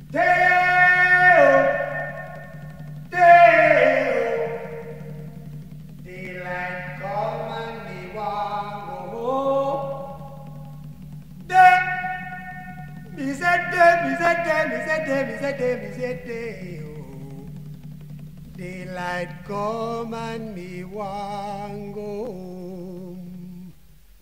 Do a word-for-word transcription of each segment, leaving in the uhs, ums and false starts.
Day-o, day-o, daylight come and me want go home. Day, me say day, me say day, me say day, me say day, me say day-o. Daylight come and me want go home.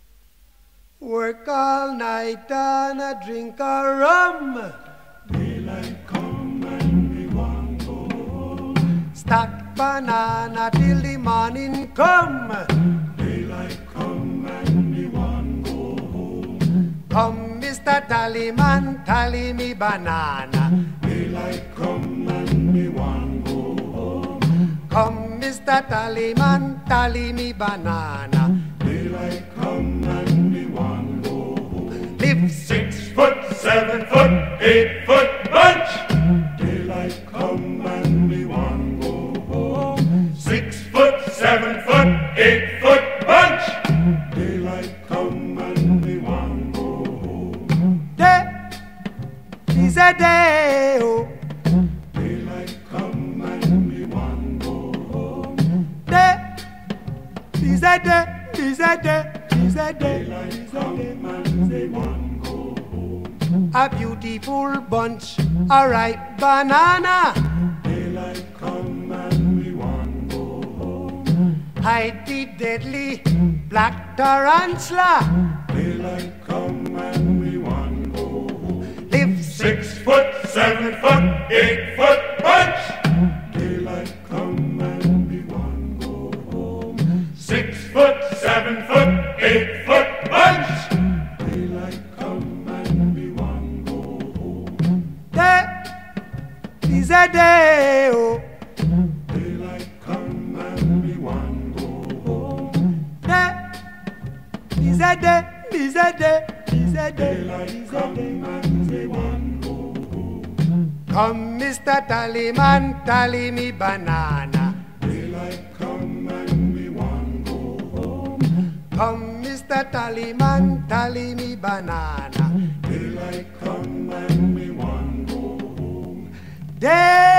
Work all night and a drink a rum. Daylight come and we want go home. Stack banana till the morning come. Daylight come and we want go home. Come, Mister Tallyman, tally me banana. Daylight come and we want go home. Come, Mister Tallyman, tally me banana. Daylight come and we want go home. Live Six foot, seven foot, eight foot bunch. Daylight come and we want go home. Six foot, seven foot, eight foot bunch. Daylight come and we want go home. day, is a day, oh. Daylight come and we want go home. Day, is a day, is a day, is a day, Daylight is a come day. and we want go home. A beautiful bunch, a ripe banana. Daylight come and we want go home. Hide the deadly black tarantula. Daylight come and we want go home. Live Six foot, seven foot, eight foot bunch. Daylight come and we want go home. Six foot, seven foot, eight foot bunch. Daylight come and we want go home. day, is a day, oh. Daylight come and we want go home. Day, is a day, is a day, is a day, Daylight is a come day. and we want go home. Come, Mister Tallyman, tally me banana. Daylight come and we want go home. Come, Mister Tallyman, tally me banana. Daylight come and we want go home. Day,